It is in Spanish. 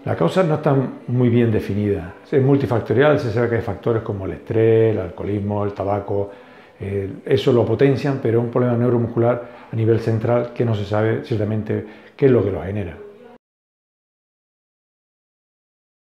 La causa no está muy bien definida. Es multifactorial, se sabe que hay factores como el estrés, el alcoholismo, el tabaco, eso lo potencian, pero es un problema neuromuscular a nivel central que no se sabe ciertamente qué es lo que lo genera.